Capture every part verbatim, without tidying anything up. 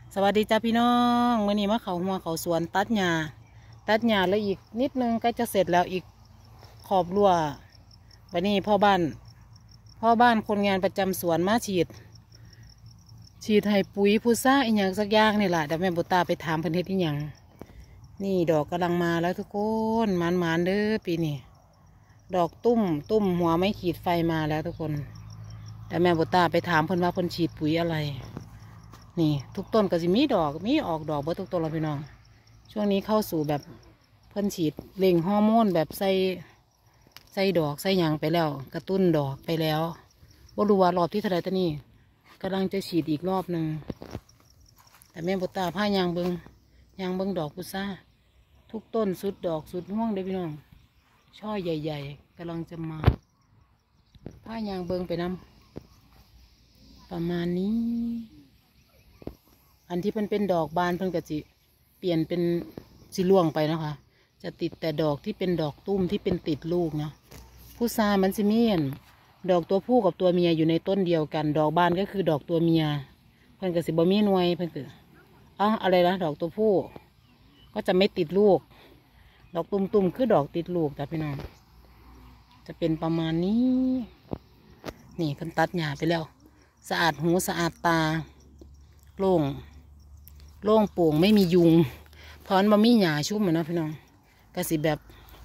สวัสดีจ้าพี่น้องวันนี้มาเขาหัวเขาสวนตัดหญ้าตัดหญ้าแล้วอีกนิดนึงก็จะเสร็จแล้วอีกขอบรั้ววันนี้พ่อบ้านพ่อบ้านคนงานประจำสวนมาฉีดฉีดให้ปุ๋ยพุทราอีกอย่างสักอย่างนี่แหละเดี๋ยวแม่บุตาไปถามเพิ่นเฮ็ดอีกอย่างนี่ดอกกำลังมาแล้วทุกคนหมานๆเด้อปีนี้ดอกตุ้มตุ้มหัวไม่ขีดไฟมาแล้วทุกคนแต่แม่บุตาไปถามเพิ่นว่าเพิ่นฉีดปุ๋ยอะไรนี่ทุกต้นก็จะมีดอกมีออกดอกเบิดทุกต้นแล้วพี่น้องช่วงนี้เข้าสู่แบบเพิ่นฉีดเร่งฮอร์โมนแบบใส่ใส่ดอกใส่หยางไปแล้วกระตุ้นดอกไปแล้วบ่รู้ว่ารอบที่เท่าไหร่ตอนนี้กำลังจะฉีดอีกรอบหนึ่งแต่แม่บุตาผ้ายางเบิงยางเบิงดอกพุทราทุกต้นสุดดอกสุดม่วงเด้อพี่น้องช่อใหญ่ๆกำลังจะมาผ้ายางเบิงไปนำประมาณนี้อันที่เพิ่นเป็นดอกบานเพิ่นก็จิเปลี่ยนเป็นสีล่วงไปนะคะจะติดแต่ดอกที่เป็นดอกตุ้มที่เป็นติดลูกเนาะพุทรามันสิมีนดอกตัวผู้กับตัวเมียอยู่ในต้นเดียวกันดอกบานก็คือดอกตัวเมียเพิ่นก็สิบ่มีหน่วยเพิ่นก็อ๋ออะไรนะดอกตัวผู้ก็จะไม่ติดลูกดอกตุ่มๆคือดอกติดลูกแต่พี่น้องจะเป็นประมาณนี้นี่เพิ่นตัดหญ้าไปแล้วสะอาดหูสะอาดตาโล่งโล่งโปร่งไม่มียุงเพราะมันบ่มีหญ้าชุ่มเหมือนนะพี่น้องก็สิแบบ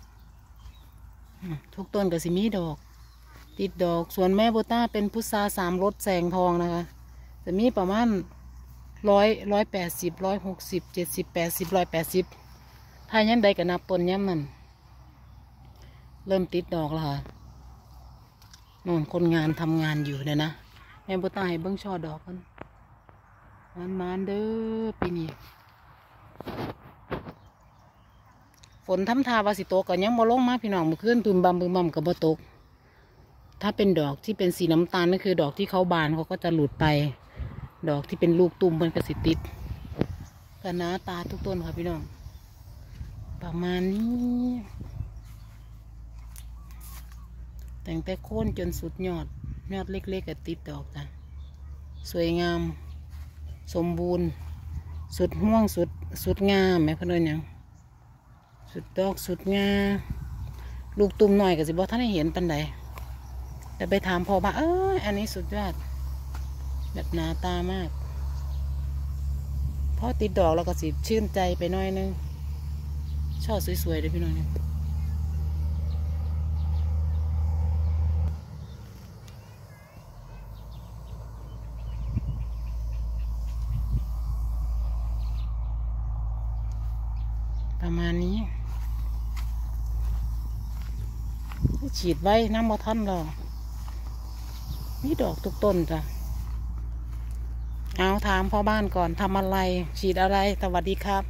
ทุกต้นก็สิมีดอกติดดอกส่วนแม่โบต้าเป็นพุทราสามรสแสงทองนะคะจะมีประมาณร้อยร้อยแปดสิบร้อยหกสิบเจ็ดสิบแปดสิบร้อยแปดสิบถ้าย้ำใดก็นับต้นย้ำนั่นเริ่มติดดอกแล้วค่ะนู่นคนงานทำงานอยู่เนี่ยนะแม่โบต้าให้เบิ้งช่อดอกกันมันมันเด้อปีนี้ฝนทำทาวาสิโตก็ยังบ่ลงมาพี่น้องเมื่อคืนตุ่มบำบึมบำกับบ่ตกถ้าเป็นดอกที่เป็นสีน้ำตาลนั่นคือดอกที่เขาบานเขาก็จะหลุดไปดอกที่เป็นลูกตุ่มมันก็สิติดกระนาตาทุกต้นค่ะพี่น้องประมาณนี้แต่งแต่โค่นจนสุดยอดยอดเล็กๆก็ติดดอกจ้ะสวยงามสมบูรณ์สุดห่วงสุดสุดงามแม่พ่อเดินยังสุดดอกสุดงาลูกตุ่มหน่อยก็สิบ่ท่านได้เห็นปันใดแต่ไปถามพ่อว่าเอออันนี้สุดยอดแบบหนาตามากพอติดดอกแล้วก็สิชื่นใจไปหน่อยนึงชอบสวยๆเลยพี่น้องประมาณนี้ฉีดไว้น้ำบ่ทันหรอกนี่ดอกทุกต้นจ้ะเอาถามพ่อบ้านก่อนทำอะไรฉีดอะไรสวัสดีครับ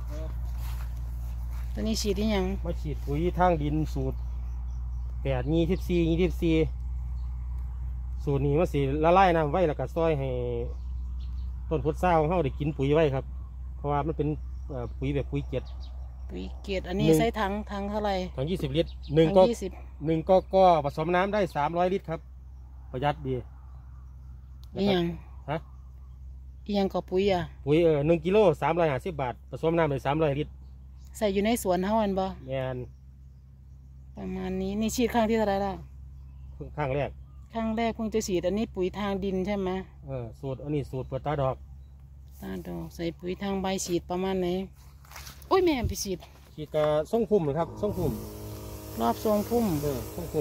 ตอนนี้ฉีดที่ยังมาฉีดปุ๋ยทางดินสูตรแปดยี่สิบสี่ยี่สิบสี่สูตรนี้มาสีละลายน้ำไว้แล้วก็ซอยให้ต้นพุทราของเขาได้กินปุ๋ยไว้ครับเพราะว่ามันเป็นปุ๋ยแบบปุ๋ยเกล็ดปุ๋ยเกล็ดอันนี้ใส่ถังถังเท่าไหร่ถังยี่สิบลิตรหนึ่งก็หนึ่งก็ก็ผสมน้ำได้สามร้อยลิตรครับประหยัดดีอีหยังฮะอีหยังก็ปุ๋ยอ่ะปุ๋ยเออหนึ่งกิโลสามร้อยห้าสิบบาทผสมน้ำได้สามร้อยลิตรใส่อยู่ในสวนเท่านั้นบ่แมนประมาณนี้นี่ฉีดครั้งที่เท่าไหร่ละครั้งแรกครั้งแรกเพิ่งจะฉีดอันนี้ปุ๋ยทางดินใช่ไหมเออสูตรอันนี้สูตรเปิดตาดอกตาดอกใส่ปุ๋ยทางใบฉีดประมาณไหนโอ้ยแม่ไปฉีดฉีดกระส่งพุ่มครับส่งพุ่มรอบทรงพุ่มเออส่งพุ่ม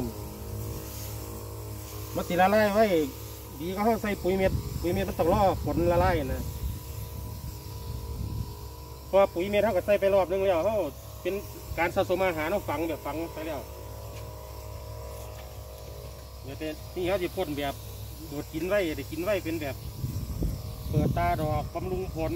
มาติละลายไว้ดีก็เขาใส่ปุ๋ยเม็ดปุ๋ยเม็ดมันต้องรอผลละลายนะพอปุ๋ยเม็ดเขาก็ใส่ไปรอบนึงแล้วเขาเป็นการสะสมอาหารเขาฝังแบบฝังไปแล้วเดี๋ยวนี่เขาจะพ่นแบบโดดกินไว้ได้กินไว้เป็นแบบเปิดตาดอกบำรุงผล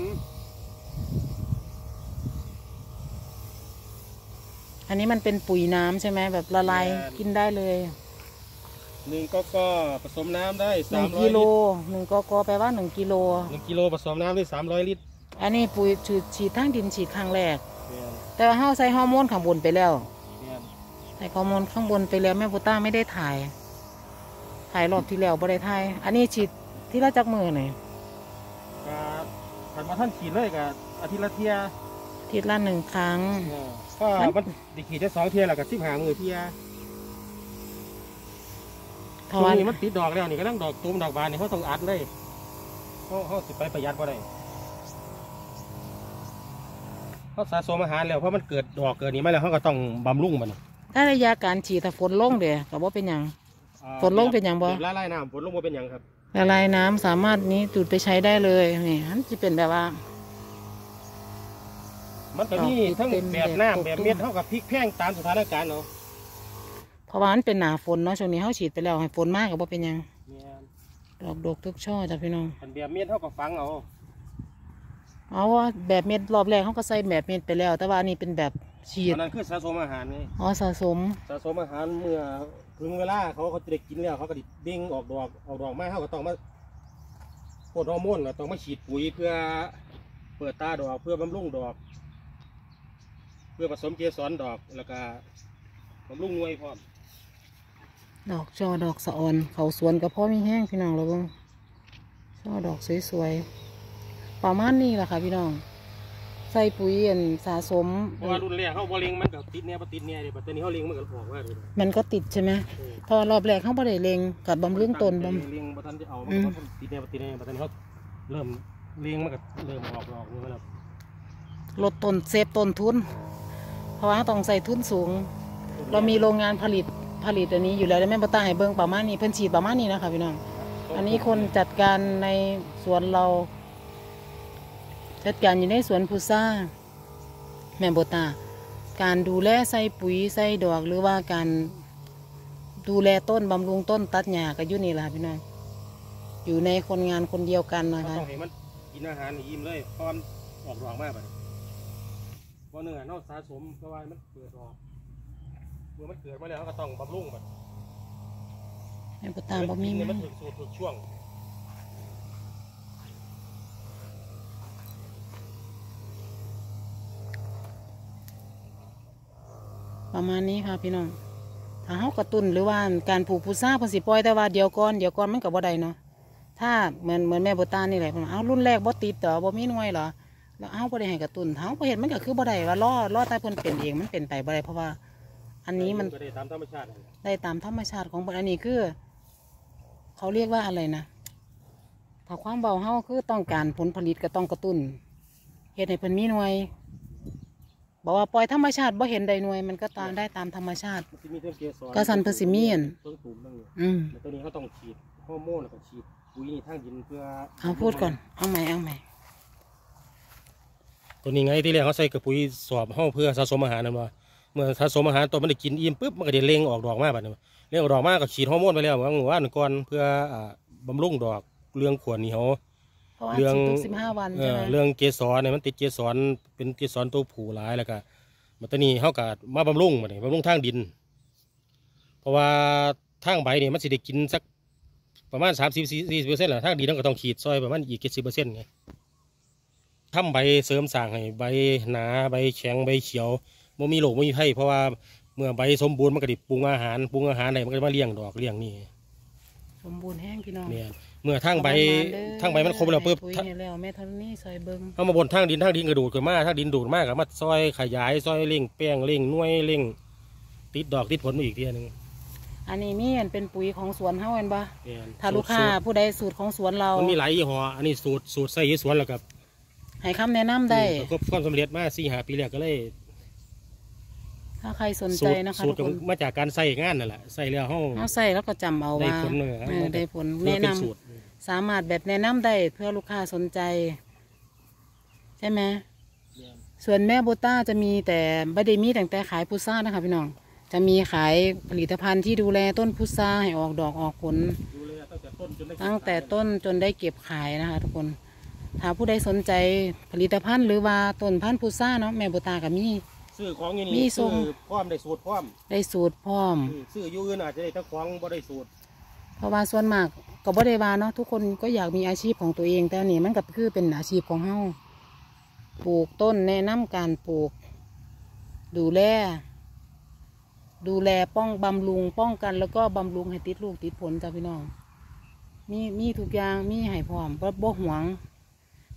อันนี้มันเป็นปุ๋ยน้ำใช่ไหมแบบละลายกินได้เลยหนึ่งก็ก็ผสมน้ำได้สามกิโลหนึ่งก็ก็แปลว่าหนึ่งกิโลหนึ่งกิโลผสมน้ำได้สามร้อยลิตรอันนี้ปุ๋ยฉีดฉีดทั้งดินฉีดครั้งแรกแต่ว่าเฮาใส่ฮอร์โมนข้างบนไปแล้วใส่ฮอร์โมนข้างบนไปแล้วแม่โบต้าไม่ได้ถ่ายถ่ายรอบที่แล้วบ่ได้ถ่ายอันนี้ฉีดที่ละจักมือหน่อยขันมาท่านฉีดเลยกับอาทิตย์ละเทียอาทิตย์ละหนึ่งครั้งก็มันดิขีดได้สองเทียแล้วกับสิบหามือเทียเพตรราะงว่านี้มันติดดอกแล้วนี่ก็ต้องดอกตูมดอกบานนี่เขาต้องอัดเลยเขาเขาสิไปประหยัดก็ได้เขาสะสมอาหารแล้วเพราะมันเกิดดอกเกิดนี้มาแล้วเขาก็ต้องบำรุงมันถ้าระยะการฉีดถ้าฝนลงเดี๋ยวก็บ่เป็นหยัง ฝนลงเป็นหยังบ่แบบละลายน้ำฝนลงบ่เป็นหยังครับละลายน้ำสามารถนี้จุดไปใช้ได้เลยนี่มันจะเป็นแบบว่ามันก็มีดอกทั้งเต็มแบบแบบน้ำแบบตุ้มเม็ดเท่ากับพริกแพงตามสถานการณ์เนาะเพราะว่ามันเป็นหนาฝนเนาะช่วงนี้เขาฉีดไปแล้วให้ฝนมากก็บ่เป็นหยังเนี่ยดอกดกทุกช่อจ้ะพี่น้องมันแบบเม็ดเท่ากับฟังเอาเอาว่าแบบเม็ดรอบแรกเขาก็ใส่แบบเม็ดไปแล้ว แต่ว่าอันนี้เป็นแบบฉีดอันนั้นคือสะสมอาหารไงอ๋อสะสมสะสมอาหารเมื่อถึงเวลาเขาเขาจะได้กินแล้วเขาก็ดิเด้งออกดอกออกดอกมาเขาก็ต้องมาโคตรฮอร์โมนก็ต้องมาฉีดปุ๋ยเพื่อเปิดตาดอกเพื่อบำรุงดอก เพื่อผสมเกสรดอกแล้วก็บำรุงหน่วยพร้อมดอกช่อดอกสะออนเขาสวนกับพ่อมีแห้งพี่น้องเราเบิ่งช่อดอกสวยๆประมาณนี้แหละค่ะพี่น้องใส่ปุ๋ยอันสะสมเพราะว่ารุ่นแรกเขาบอลิงมันก็ติดเนี่ยปติดเนี่ยเดี๋ยวปัจจุบันเขาเลิงมันก็ออกว่าเลยมันก็ติดใช่ไหมพอรอบแรกเขาบ่ได้เล็งกับบำรุงต้นบเลิงปัจจุบันที่เอามันก็ติดเนี่ยปติดเนี่ยปัจจุบันเขาเริ่มเลิงมันก็เริ่มออกดอกนี่แล้วำลดต้นเซฟต้นทุน เพราะว่าต้องใส่ทุนสูง เรามีโรงงานผลิตผลิตอันนี้อยู่แล้วแม่ปตาให้เบิ่งประมาณนี้เพิ่นฉีดประมาณนี้นะคะพี่น้อง อันนี้คนจัดการในสวนเรา จัดการอยู่ในสวนพุทราแม่โบตา การดูแลใส่ปุ๋ยใส่ดอกหรือว่าการดูแลต้นบำรุงต้นตัดหญ้าก็อยู่นี่แหละพี่น้องอยู่ในคนงานคนเดียวกันนะเขาคะต้องให้มันกินอาหารให้อิ่มเลยเพราะมันออกดอกมากไปเพราะเนื้อนอกสะสมเพราะว่ามันเกิดออกเมื่อมันเกิดมาแล้วเขาก็ต้องบำรุงมันแม่โบตาบ่มีเนี่ยไหมมันถึงสูตรถึงช่วงประมาณนี้ค่ะพี่น้อง ถ้าเฮากระตุ้นหรือว่าการปลูกพุทราเพิ่นสิปล่อยแต่ว่าเดี๋ยวก่อนเดี๋ยวก่อนมันก็บ่ได้เนาะ ถ้าเหมือนเหมือนแม่โบตานี่แหละเพิ่นว่าเอ้ารุ่นแรกบ่ติดเหรอบ่มีหน่วยเหรอ แล้วเอ้าบ่ได้ให้กระตุ้นเฮาบ่เฮ็ดมันก็คือบ่ได้ว่ารอรอแต่เพิ่นเป็นเองมันเป็นไปบ่ได้เพราะว่า อันนี้มันก็ได้ตามธรรมชาตินั่นแหละได้ตามธรรมชาติของเพิ่นอันนี้คือ เขาเรียกว่าอะไรนะ ถ้าความเบาเฮาคือต้องการผลผลิตก็ต้องกระตุ้นเฮ็ดให้เพิ่นมีหน่วย บอกว่าปล่อยธรรมชาติบ่เห็นได้หน่วยมันก็ตามได้ตามธรรมชาติมันจะมีเรื่องเกสรก็สันเพิ่นสิมีอั่นต้นตุ่มนั่นนี่อืมแล้วตัวนี้เขาต้องฉีดฮอร์โมนแล้วก็ฉีดปุ๋ยนี่ทางดินเพื่อเอาพูดก่อนเอาใหม่เอาใหม่ตัวนี้ไงที่แรกเขาใส่กระปุ๋ยสอบห้องเพื่อสะสมอาหารนั่นว่าเมื่อสะสมอาหารตัวมันได้กินอิ่มปุ๊บมันก็ได้เล็งออกดอกมาแบบนี้เล็งออกดอกมาก็ฉีดฮอร์โมนไปแล้วบางว่าหนึ่งก้อนเพื่ออ่าบำรุงดอกเรื่องขวดเหนียวเพราะว่าเรื่องฉีดทุกสิบห้าวันเอใช่อไหมเรื่องเกสรเนี่ยมันติดเกสรเป็นเกสรตัวผู้หลายแล้วก็มันตัวนี้เขาก็มาบำรุงมาเนี่ยบำรุงทางดิน เพราะว่าทางใบเนี่ยมันสิได้กินสักประมาณสามสิบสี่สิบเปอร์เซ็นต์แหละทางดินเราก็ต้องฉีดซอยประมาณอีกเจ็ดสิบเปอร์เซ็นต์ไงทำใบเสริมสร้างให้ใบหนาใบแข็งใบเขียวมันมีโรคไม่มีไข้เพราะว่าเมื่อใบสมบูรณ์มันก็ได้ปรุงอาหารปรุงอาหารอะไรมันก็มาเลี้ยงดอกเลี้ยงนี่สมบูรณ์แห้งพี่น้องเนี่ยเมื่อทางใบประมาณเด้อทางใบมันครบแล้วปุ๊บปุ๋ยนี่แล้วแม่เท่านี้ซอยเบิ่งเอามาบนทางดินทางดินกระดูดขึ้นมาทางดินดูดมากกับมาซอยขยายซอยเร่งแป้งเร่งหน่วยเร่งติดดอกติดผลมาอีกทีนึงอันนี้มีอันเป็นปุ๋ยของสวนเฮาเห็นปะเนี่ยถ้าลูกค้าผู้ใดสูตรของสวนเรามันมีหลายยี่ห้ออันนี้สูตรสูตรใส่ยี่สวนแล้วกับให้คำแนะนำได้ประสบความสำเร็จมาสี่ห้าปีแล้วก็เลยถ้าใครสนสูใจตรนะคะสูทุตกรคนมาจากการใส่งานนั่นแหละใส่แล้วห้องเอาใส่แล้วก็จำเอาได้ว่าผลเลยครับเออได้ผลเพื่อแนะเป็นนำสูตรสามารถแบบแนะนำได้เพื่อลูกค้าสนใจ ใช่ไหมส่วนแม่โบต้าจะมีแต่ไม่ได้มีแต่แต่ขายพุทรานะคะพี่น้องจะมีขายผลิตภัณฑ์ที่ดูแลต้นพุทราให้ออกดอกออกผลดูเลยตั้งแต่ต้นจนได้ตั้งแต่ต้นจนได้เก็บขายนะคะ ทุกคนถ้าผู้ใดสนใจผลิตภัณฑ์หรือว่าต้นพันธุ์พุทราเนาะแม่โบต้าก็มีซื้อของอย่างมีนี้ทรซื้อง พร้อมได้สูตรพร้อมได้สูตรพร้อมอืมซื้ออยู่อื่นอาจจะได้ทั้งของบ่ได้สูตรเพราะว่าส่วนมากก็บ่ได้ว่าเนาะทุกคนก็อยากมีอาชีพของตัวเอง แต่อันนี่มันก็คือเป็นอาชีพของเฮาปลูกต้นแนะนำการปลูก ดูแลดูแลป้องบำรุงป้องกัน แล้วก็บำรุงให้ติดลูกติดผลจ้าพี่น้องมีมีทุกอย่างมีให้พร้อมบ่บ่หวง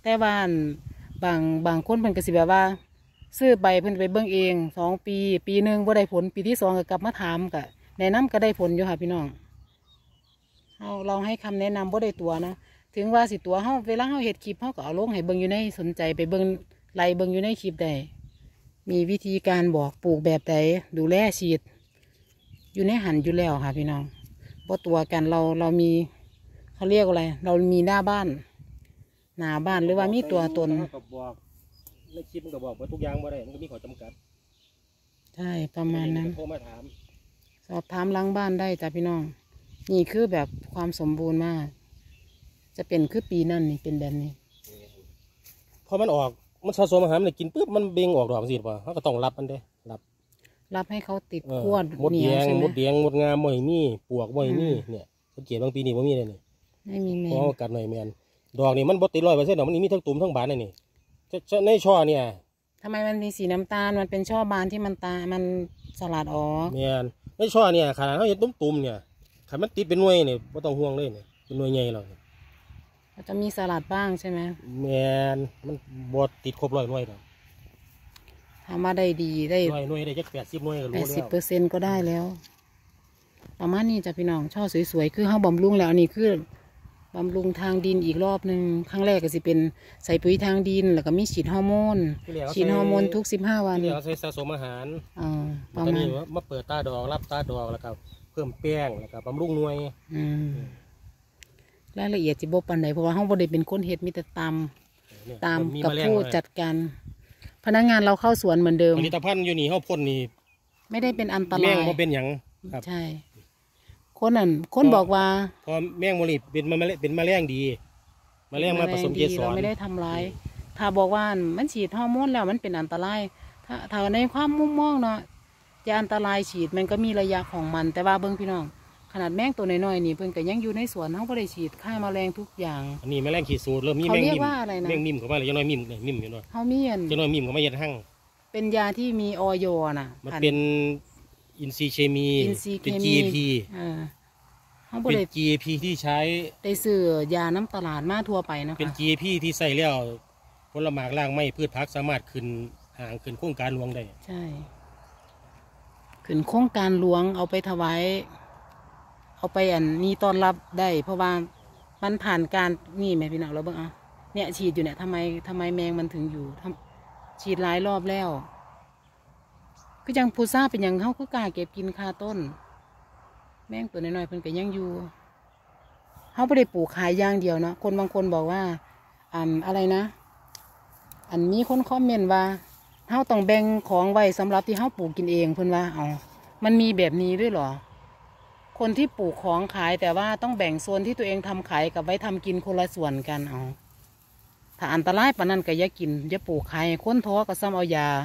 แต่ว่าอั่นบางบางคนเพิ่นก็สิแบบว่า ซื้อใบเพิ่นไปเบิ่งเองสองปีปีหนึ่งบ่ได้ผลปีที่สองก็กลับมาถามก็แนะนำก็ได้ผลอยู่ค่ะพี่น้องเราเราให้คำแนะนำบ่ได้ตัวนะถึงว่าสิตัวเฮาเวลาเฮาเฮ็ดคลิปเฮาก็เอาลงให้เบิ่งอยู่ในสนใจไปเบิ่งไล่เบิ่งอยู่ในคลิปได้มีวิธีการบอกปลูกแบบใดดูแลฉีดอยู่ในหันอยู่แล้วค่ะพี่น้องบ่ตัวกันเราเรามีเขาเรียกอะไรเรามีหน้าบ้านหน้าบ้านหรือว่ามีตัวตนก็บอกในคลิปมันก็บอกว่าทุกอย่างบ่ได้มันก็มีข้อจำกัดใช่ประมาณนั้นโทรมาถามสอบถามหล้างบ้านได้จ้ะพี่น้องนี่คือแบบความสมบูรณ์มาก จะเป็นคือปีนั่นนี่เป็นแบบนี้พอมันออกมันสะสมอาหารมันกินปุ๊บมันเบ่งออกดอกสิป่ะเขาก็ต้องรับมันเด้รับรับให้เขาติดเออขั้วมดเหนีแดยวงใช่ไหมมดแดงมดงามบ่อยมีปวกบ่อยมีอืมเนี่ยสังเกตบางปีนี่บ่มีเลยนี่ไม่มีแมเพราะงว่ากัดหน่อยแมนดอกนี่มันบ่ติดร้อยเปอร์เซ็นต์ดอกมันมีทั้งตุ่มทั้งบานเลยนี่จะจะในช่อเนี่ยทำไมมันมีสีน้ำตาลมันเป็นช่อบานที่มันตามันสลัดออกแมนในช่อเนี่ยขนาดเขาเห็นตุ่มๆเนี่ยขันมันติดเป็นหน่วยเนี่ยบ่ต้องห่วงเลยเนี่ยเป็นหน่วยใหญ่หรอกมันจะมีสลัดบ้างใช่ไหมแมนมันบ่ติดครบร้อยหน่วยหรอกทำมาได้ดีได้หน่วยหน่วยได้จักแปดสิบหน่วยก็แปรู้ดแล้สิบวเปอร์เซ็นต์ก็ได้แล้วประมาณนี้จ้ะพี่น้องช่อสวยๆคือเขาบำรุงแล้วอันนี้คือบำรุงทางดินอีกรอบหนึ่งครั้งแรกก็สิเป็นใส่ปุ๋ยทางดินแล้วก็มีฉีดฮอร์โมนฉีดฮอร์โมนทุกสิบห้าวันที่เหลือใส่สะสมอาหารอ่าปตระอนมานี้ณมาเปิดตาดอกรับตาดอกแล้วก็เพิ่มแป้งแล้วก็บำรุงหน่วยอืมรายละเอียดจิบบปันใดเพราะว่าห้องบริเป็นคนเฮ็ดมีแต่ตามเนี่ยตามมีกับแมลงผู้ด้วยจัดการ พนักงานเราเข้าสวนเหมือนเดิมผลิตภัณฑ์อยู่นี่เขาพ่นนี่ไม่ได้เป็นอันตแมราง ยบ่เป็นหยังครับใช่ คนนั้นคนบอกว่าพอแมงโมลิเป็นแมลงเป็นแมลงดีแมลงมาผสมเกสเรารไม่ได้ทำร้าย ถ้าบอกว่ามันฉีดฮอร์โมนแล้วมันเป็นอันตราย ถ้าถ้าในความมุมมองเนาะจะอันตรายฉีดมันก็มีระยะของมัน แต่ว่าเบิ้งพี่น้อง ขนาดแมงตัวน้อยๆนี่เพิ่นก็ยังอยู่ในสวนเขาก็ได้ฉีดฆ่าแมลงทุกอย่างอันนี้แมลงขีดสูตรเริ่มมีเขาแมงเรียกมิมว่าอะไรนะแมงมิมเข้ามาเลยยังน้อยมิมเนี่ยมิมอยู่เนาะเขามีอันยังน้อยมิมเข้ามาเย็ดหั่งเป็นยาที่มีออยน่ะมันอัเป็นอินทรีย์เคมีอินทรีย์เคเป็นมีจี พีอ่าเขาบเป็นริจี พี ที่ใช้ได้ซื้อยาน้ำตลาดมาทั่วไปนะคะเป็น จี พี ที่ใส่แล้วผลไม้ล่างไม้พืชผักสามารถขึ้นห่างขึ้นโครงการหลวงได้ใช่ ขึ้นโครงการหลวงเอาไปถวายเอาไปอันนี้ต้อนรับได้ เพราะว่ามันผ่านการนี่แม่พี่น้องเราเบิ่งเอาเนี่ยฉีดอยู่เนี่ยทำไมทำไมแมงมันถึงอยู่ทำฉีดหลายรอบแล้วก็ยังพูซ่าเป็นอย่างเขาก็กล้าเก็บกินคาต้น แมงตัวน้อยๆเพิ่นก็ยังอยู่เขาไม่ได้ปลูกขายอย่างเดียวเนาะคนบางคนบอกว่าอันอะไรนะ อันมีคนคอมเมนต์ว่าเฮาต้องแบ่งของไว้สำหรับที่เฮาปลูกกินเองเพิ่นว่าเอามันมีแบบนี้ด้วยเหรอ คนที่ปลูกของขายแต่ว่าต้องแบ่งโซนที่ตัวเองทำขายกับไว้ทำกินคนละส่วนกันเอาถ้าอันตรายปานนั้นก็อย่ากินอย่าปลูกขายให้คนท้อก็ซ้ำเอายา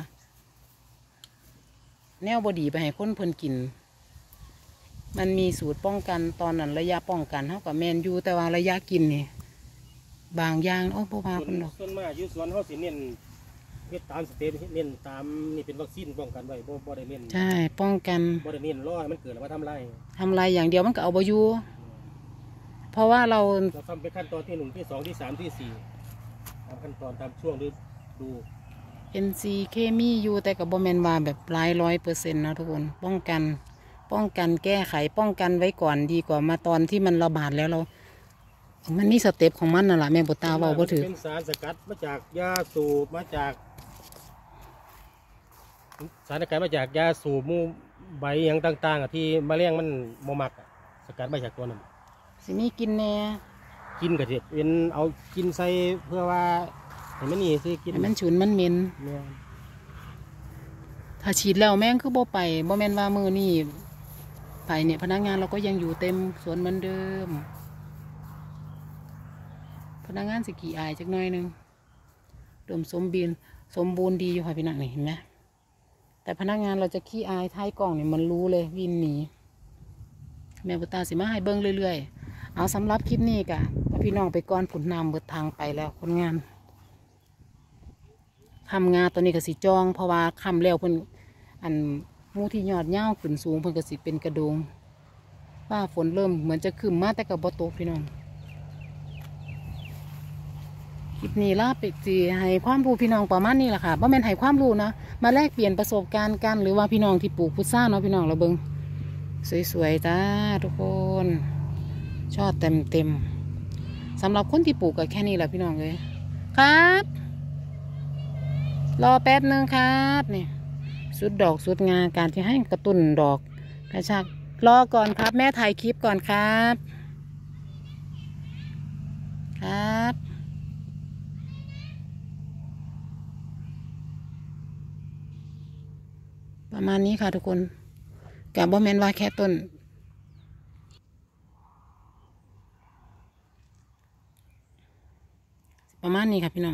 แนวบดีไปให้คนเพิ่นกิน มันมีสูตรป้องกันตอนนั้นระยะป้องกันเท่ากับแมนยูแต่ว่าระยะกินนี่บางอย่างโอ้พ่อพาส่วเพิ่นดอกนส่วนมากอยู่สวนเขาสิเน้นเฮ็ดตามสเต็ปเน้นตามนี่เป็นวัคซีนป้องกันไว้บ่บ่ได้เน้นใช่ป้องกันบ่ได้เน้นรอให้มันเกิดแล้วมาทำไรทำลายอย่างเดียวมันก็เอาบอยู่เพราะว่าเราเราทำเป็นขั้นตอนที่หนึ่งที่สองที่สามที่สี่ตามขั้นตอนตามช่วงดูดูเอ็นซีเคมีอยู่แต่กับโบแมนว่าแบบหลายร้อยเปอร์เซ็นต์นะทุกคนป้องกัน ป้องกันแก้ไขป้องกันไว้ก่อนดีกว่ามาตอนที่มันระบาดแล้วเรา มันมีสเต็ปของมันน่ะล่ะแม่บุตาเว้าบ่ถือเป็นสารสกัดมาจากยาสูบมาจากสารสกัดมาจากยาสูบหมูใบอย่างต่างๆอะที่แมลงมันบ่มักอะสกัดมาจากตัวนั้นสิมีกินแน่กินก็สิเป็นเอากินใส่เพื่อว่าให้มันนี่ซื้อกินให้มันฉุนมันเหม็นแม่นถ้าฉีดแล้วแม่งคือบ่ไปบ่แม่นว่ามือนี่ไปเนี่ยพนักงานเราก็ยังอยู่เต็มสวนเหมือนเดิม พนักงานสิกี่อายจักหน่อยหนึงเดิมสมบูรณ์สมบูรณ์ดีอยู่ค่ะพี่นักนี่เห็นไหมแต่พนักงานเราจะขี้อายท้ายกล่องเนี่ยมันรู้เลยวินหนีแม่บุตาสิมาให้เบิ้งเรื่อยๆเอาสำหรับคลิปนี้กะพี่น้องไปก่อนผุนนำเบิดทางไปแล้วคนงานคำงานตอนนี้ก็สิจองเพราะว่าคำแล้วเพิ่นอันหมูที่ยอดเย้าขึ้นสูงเพิ่นก็สิเป็นกระโดงว่าฝนเริ่มเหมือนจะขึ้นมาแต่กับบ่ตกพี่น้องคลิปนี้ลาไปจีให้ความรู้พี่น้องประมาณนี้แหละค่ะบ่แม่นให้ความรู้นะมาแลกเปลี่ยนประสบการณ์กันหรือว่าพี่น้องที่ปลูกพุทราเนาะพี่น้องเราเบิ่งสวยๆจ้าทุกคนชอบเต็มเต็มสำหรับคนที่ปลูกก็แค่นี้แหละพี่น้องเลยครับรอแป๊บนึงครับนี่สุดดอกสุดงาการที่ให้กระตุ้นดอกกระชากรอก่อนครับแม่ถ่ายคลิปก่อนครับครับประมาณนี้ค่ะทุกคนกับบ่แม่นว่าแค่ต้นประมาณนี้ค่ะพี่น้อง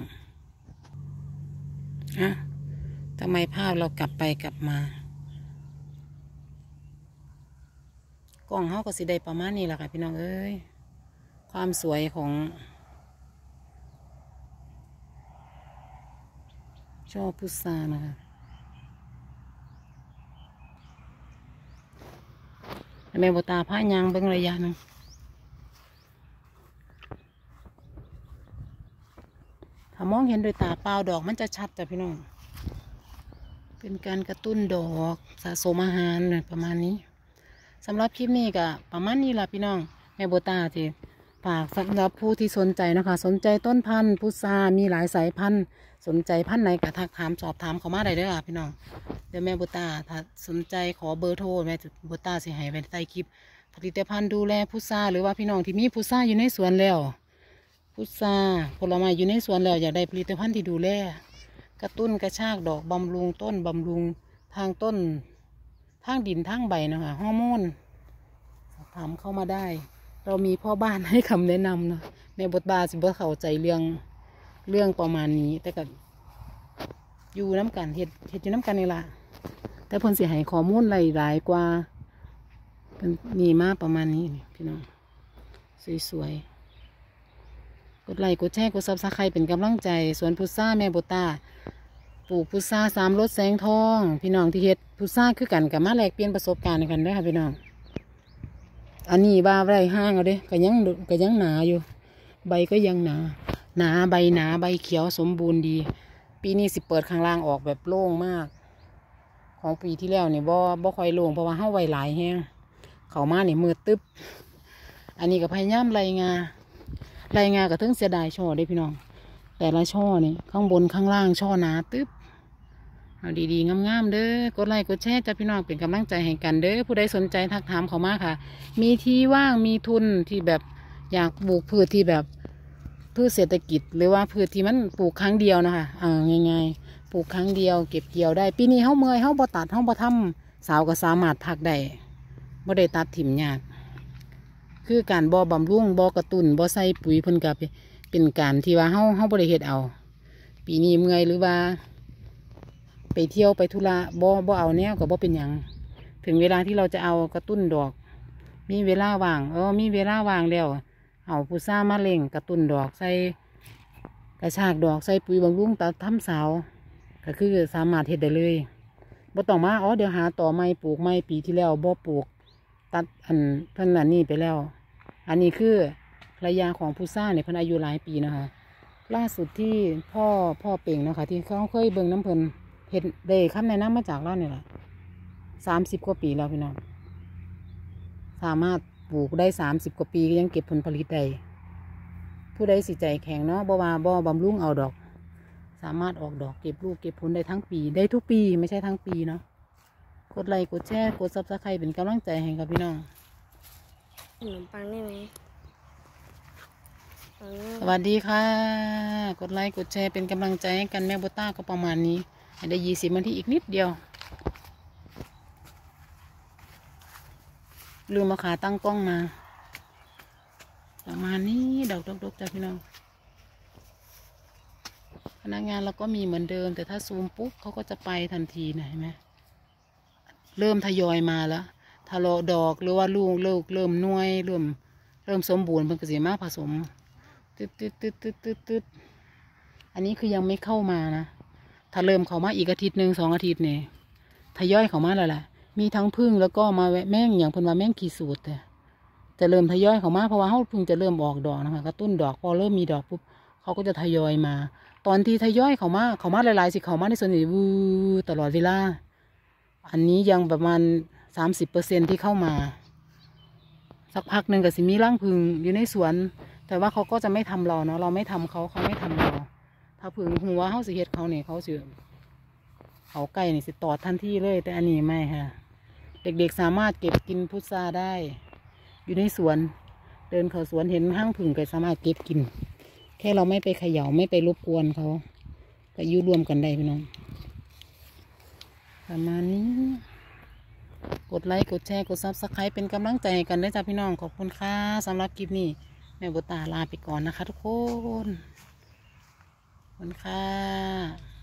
อะทำไมภาพเรากลับไปกลับมากล้องเขาก็สิได้ประมาณนี้แหละค่ะพี่น้องเอ้ยความสวยของช่อพุทรานะคะแม่บตาผ้ายางเบิ่งระยะนึงถ้ามองเห็นโดยตาเปล่าดอกมันจะชัดจ้ะพี่น้องเป็นการกระตุ้นดอกสะสมอาหารประมาณนี้สำหรับคลิปนี้ก็ประมาณนี้ล่ะพี่น้องแม่โบตาที่ฝากสำหรับผู้ที่สนใจนะคะสนใจต้นพันธุ์พุทรามีหลายสายพันธุ์สนใจพันธุ์ไหนก็ทักถามสอบถามเขามาได้เด้อค่ะพี่น้องเดี๋ยวแม่โบตาถ้าสนใจขอเบอร์โทรแม่โบตาสิให้ไว้ใต้คลิปผลิตภัณฑ์ดูแลพุทราหรือว่าพี่น้องที่มีพุทราอยู่ในสวนแล้วพุทราผลไม้อยู่ในสวนแล้วอยากได้ผลิตภัณฑ์ที่ดูแลกระตุ้นกระชากดอกบำรุงต้นบำรุงทางต้นทางดินทางใบนะคะฮอร์โมนถามเข้ามาได้เรามีพ่อบ้านให้คำแนะนำนะในบทบาทสิบ่เข้าใจเรื่องเรื่องประมาณนี้แต่ก็อยู่น้ำกันเห็ดเห็ดอยู่น้ำกันนี่ละแต่เพิ่นสิให้ข้อมูลหลายๆกว่าเป็นมีมาประมาณนี้พี่น้องสวยๆกดไลค์กดแชร์กดซับสไครป์เป็นกำลังใจสวนพุทราแม่โบตาปลูกพุทราสามรสแสงทองพี่น้องที่เฮ็ดพุทราคือกันกับมาแลกเปลี่ยนประสบการณ์กันได้ค่ะพี่น้องอันนี้บ้าไรห้างเอาเด้ก็ยังก็ยังหนาอยู่ใบก็ยังหนาหนาใบหนาใบเขียวสมบูรณ์ดีปีนี้สิเปิดข้างล่างออกแบบโล่งมากของปีที่แล้วเนี่ยบ่บ่ค่อยโล่งเพราะว่าเฮาไว้หลายแห้งเขามาเนี่ยมืดตึ๊บอันนี้ก็พยายามไล่งาไล่งาก็ถึงเสียดายช่อได้พี่น้องแต่ละช่อนี่ข้างบนข้างล่างช่อหนาตึ๊บเอาดีๆงามๆเด้อกดไลค์กดแชร์จ้าพี่น้องเป็นกำลังใจให้กันเด้อผู้ใดสนใจทักถามเขามาค่ะมีที่ว่างมีทุนที่แบบอยากปลูกพืชที่แบบพืชเศรษฐกิจหรือว่าพืชที่มันปลูกครั้งเดียวนะคะอ่าง่ายๆปลูกครั้งเดียวเก็บเกี่ยวได้ปีนี้เฮาเมื่อยเฮาบ่ตัดเฮาบ่ทำสาวก็สามารถพักได้บ่ได้ตัดถิ่มยากคือการบ่บำรุงบ่กระตุ้นบ่ใส่ปุ๋ยเพิ่นก็เป็นการที่ว่าเฮาเฮาบ่ได้เฮ็ดเอาปีนี้เมื่อยหรือว่าไปเที่ยวไปธุระบ่บ่เอาแนวก็บ่เป็นหยังถึงเวลาที่เราจะเอากระตุ้นดอกมีเวลาว่างเออมีเวลาว่างแล้วเอาพุทรามาเล่งกระตุ้นดอกใส่กระชากดอกใส่ปุ๋ยบำรุงตัดทำสาวก็คือสามารถเฮ็ดได้เลยบ่ต้องมาอ๋อเดี๋ยวหาต่อไม้ปลูกไม้ปีที่แล้วบ่ปลูกตัดอันเพิ่นอันนี้ไปแล้วอันนี้คือภรรยาของพุทราเนี่ยเพิ่นอายุหลายปีนะคะล่าสุดที่พ่อพ่อเป่งนะคะที่เขาเคยเบิ่งน้ำเพิ่นเห็ดเด็กคำแนะนำมาจากเราเนี่ยแหละสามสิบกว่าปีแล้วพี่น้องสามารถปลูกได้สามสิบกว่าปีก็ยังเก็บผลผลิตได้ผู้ใดสิใจแข็งเนาะบ่ว่าบ่บำรุงเอาดอกสามารถออกดอกเก็บลูกเก็บผลได้ทั้งปีได้ทุกปีไม่ใช่ทั้งปีเนาะกดไลค์กดแชร์กดซับสไครป์เป็นกำลังใจให้กับพี่น้องขนมปังได้ไหมสวัสดีค่ะกดไลค์กดแชร์เป็นกำลังใจให้กันแม่โบต้าก็ประมาณนี้ให้ได้ยี่สิบนาทีอีกนิดเดียวลืมมาขาตั้งกล้องมาประมาณนี้ดอกดกๆจ้ะพี่น้องพนักงานเราก็มีเหมือนเดิมแต่ถ้าซูมปุ๊บเขาก็จะไปทันทีนะเห็นไหมเริ่มทยอยมาแล้วทะเลาะดอกหรือว่าลูกเลิกเริ่มน่วยเริ่มเริ่มสมบูรณ์เป็นกระสีมาผสมตึ๊ดตึ๊ดตึ๊ดตึ๊ดตึ๊ดตึ๊ดอันนี้คือยังไม่เข้ามานะถ้าเริ่มเข้ามาอีกอาทิตย์หนึ่งสองอาทิตย์เนี่ยทยอยเข้ามาแล้วแหละมีทั้งพึ่งแล้วก็มาแม่งอย่างเพิ่นว่าแม่งกี่สูตรแต่จะเริ่มทยอยเข้ามาเพราะว่าเขาพึ่งจะเริ่มออกดอกนะคะกระตุ้นดอกพอเริ่มมีดอกปุ๊บเขเขาก็จะทยอยมา ตอนที่ทยอยเขามาเขามาหลายๆสิเขามาในส่วนนี้วูตลอดเวลาอันนี้ยังประมาณสามสิบเปอร์เซ็นที่เข้ามาสักพักหนึ่งก็สิมีร่างพึ่งอยู่ในสวนแต่ว่าเขาก็จะไม่ทำเราเนาะเราไม่ทำเขาเขาไม่ทำเราถ้าพึ่งหัวเขาสิเฮ็ดเขาเนี่ยเขาสิเขาไก่นี่สิตอดทันทีเลยแต่อันนี้ไม่ค่ะเด็กๆสามารถเก็บกินพุทราได้อยู่ในสวนเดินเข้าสวนเห็นห้างพึ่งก็สามารถเก็บกินแค่เราไม่ไปเขย่าไม่ไปรบกวนเขาก็อยู่รวมกันได้พี่น้องประมาณนี้กดไลค์กดแชร์กดซับสไครป์เป็นกำลังใจให้กันด้วยจ้าพี่น้องขอบคุณค่ะสำหรับคลิปนี้แม่บุตาลาไปก่อนนะคะทุกคนขอบคุณค่ะ